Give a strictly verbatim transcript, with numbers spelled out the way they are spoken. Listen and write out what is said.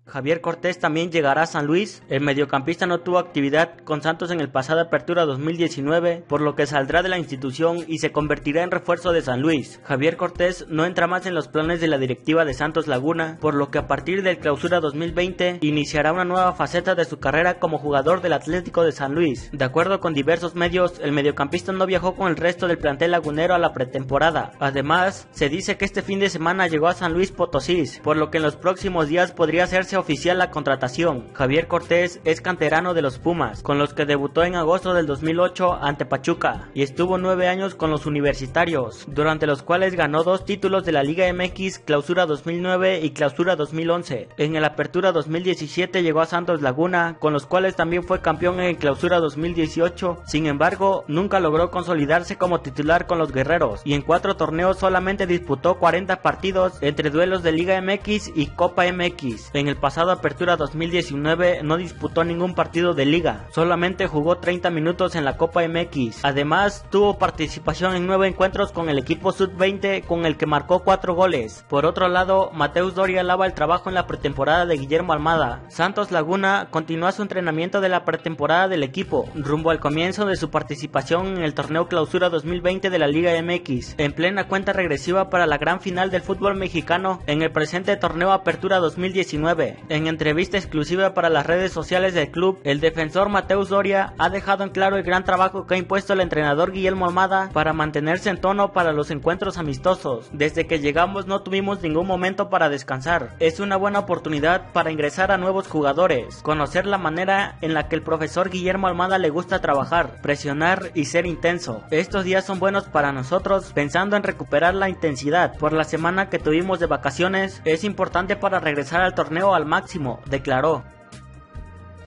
Javier Cortés también llegará a San Luis. El mediocampista no tuvo actividad con Santos en el pasado Apertura dos mil diecinueve, por lo que saldrá de la institución y se convertirá en refuerzo de San Luis. Javier Cortés no entra más en los planes de la directiva de Santos Laguna, por lo que a partir del Clausura dos mil veinte iniciará una nueva faceta de su carrera como jugador del Atlético de San Luis. De acuerdo con diversos medios, el mediocampista no viajó con el resto del plantel lagunero a la pretemporada. Además, se dice que este fin de semana llegó a San Luis Potosí, por lo que en los próximos días podría hacerse oficial la contratación. Javier Cortés es canterano de los Pumas, con los que debutó en agosto del dos mil ocho ante Pachuca, y estuvo nueve años con los universitarios, durante los cuales ganó dos títulos de la Liga M X, Clausura dos mil nueve y Clausura dos mil once. En el Apertura dos mil diecisiete llegó a Santos Laguna, con los cuales también fue campeón en Clausura dos mil dieciocho. Sin embargo, nunca logró consolidarse como titular con los guerreros, y en cuatro torneos solamente disputó cuarenta partidos entre duelos de Liga M X y Copa M X. En el pasado Apertura dos mil diecinueve no disputó ningún partido de liga, solamente jugó treinta minutos en la Copa M X. Además, tuvo participación en nueve encuentros con el equipo sub veinte, con el que marcó cuatro goles. Por otro lado, Mateus Doria alaba el trabajo en la pretemporada de Guillermo Almada. Santos Laguna continúa su entrenamiento de la pretemporada del equipo, rumbo al comienzo de su participación en el torneo Clausura dos mil veinte de la Liga M X, en plena cuenta regresiva para la gran final del fútbol mexicano en el presente torneo Apertura dos mil diecinueve. En entrevista exclusiva para las redes sociales del club, el defensor Mateus Doria ha dejado en claro el gran trabajo que ha impuesto el entrenador Guillermo Almada para mantenerse en tono para los encuentros amistosos. Desde que llegamos no tuvimos ningún momento para descansar. Es una buena oportunidad para ingresar a nuevos jugadores, conocer la manera en la que el profesor Guillermo Almada le gusta trabajar, presionar y ser intenso. Estos días son buenos para nosotros, pensando en recuperar la intensidad. Por la semana que tuvimos de vacaciones, es importante para regresar al torneo al máximo, declaró.